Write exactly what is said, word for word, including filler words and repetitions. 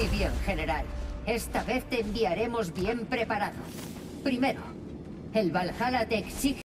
Muy bien, general. Esta vez te enviaremos bien preparado. Primero, el Valhalla te exige